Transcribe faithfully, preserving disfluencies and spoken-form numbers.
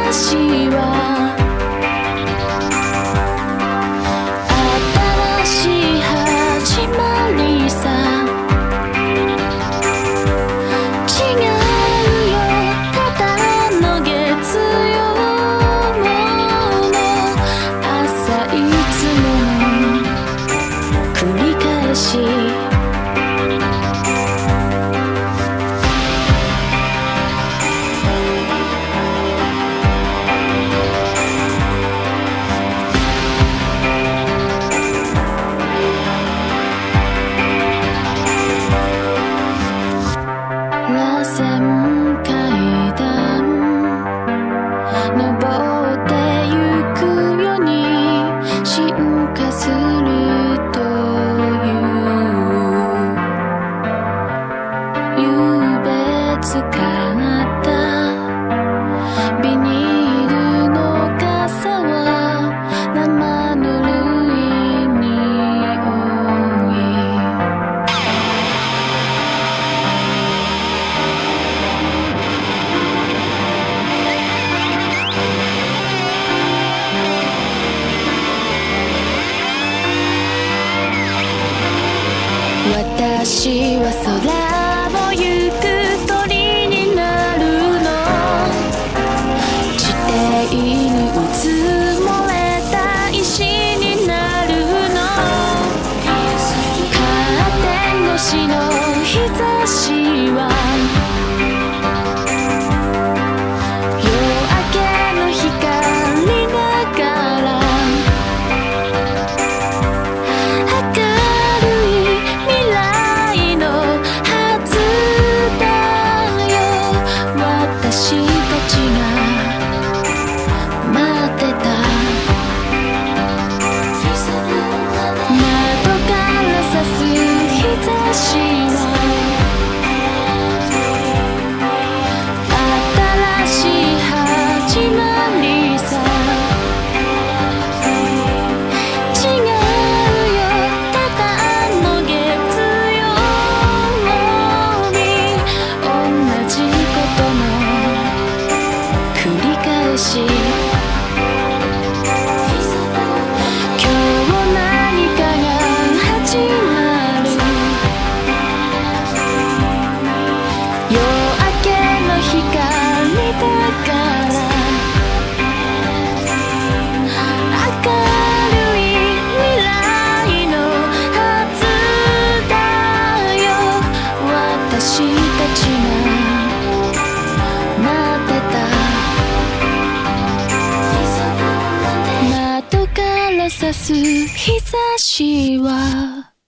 私は新しい始まりさ。違うよただの月曜の朝、いつもの繰り返し。螺旋階段登ってゆくように進化するという優別感ったビニールの傘は生ぬるい匂い。私は空を行く鳥になるの。地底にうつもれた石になるの。カーテン越しの日差しは夜明けの光だから。明るい未来のはずだよ。私たちが待ってた。窓から差す日差しは新しい始まりさ。違うよただの月曜日、同じことの繰り返し。今日何かが始まる。夜明けの光だから。明るい未来のはずだよ。私たちが待ってた。窓から差す日差しは